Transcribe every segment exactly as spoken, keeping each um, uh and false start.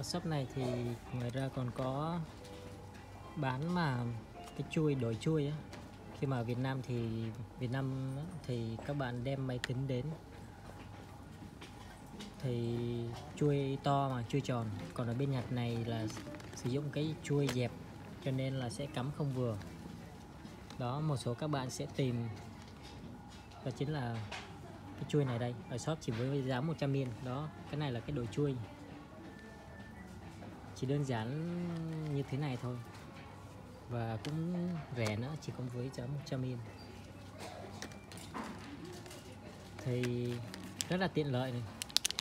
Ở shop này thì ngoài ra còn có bán mà cái chuôi đổi chuôi á. Khi mà Việt Nam thì Việt Nam thì các bạn đem máy tính đến thì chuôi to mà chuôi tròn, còn ở bên Nhật này là sử dụng cái chuôi dẹp cho nên là sẽ cắm không vừa. Đó, một số các bạn sẽ tìm đó chính là cái chuôi này đây, ở shop chỉ với giá một trăm yên. Đó, cái này là cái đổi chuôi, chỉ đơn giản như thế này thôi và cũng rẻ nữa, chỉ có với giá một trăm yên thì rất là tiện lợi này.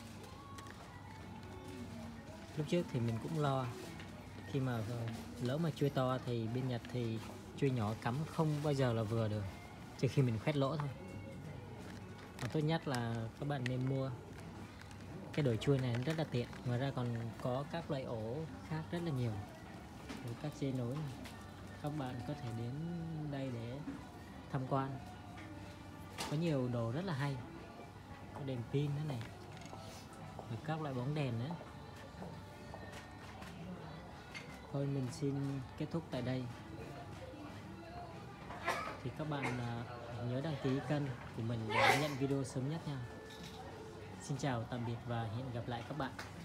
Lúc trước thì mình cũng lo khi mà lỡ mà chuôi to thì bên Nhật thì chuôi nhỏ cắm không bao giờ là vừa được, trừ khi mình khoét lỗ thôi. Và tốt nhất là các bạn nên mua cái đổi chuôi này, rất là tiện. Ngoài ra còn có các loại ổ khác rất là nhiều, với các dây nối này. Các bạn có thể đến đây để tham quan, có nhiều đồ rất là hay, có đèn pin nữa này, và các loại bóng đèn nữa. Thôi mình xin kết thúc tại đây. Thì các bạn nhớ đăng ký kênh của mình để nhận video sớm nhất nha. Xin chào tạm biệt và hẹn gặp lại các bạn.